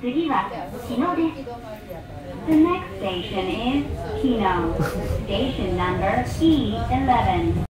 次は日野です。The next station is Kino. Station number E11.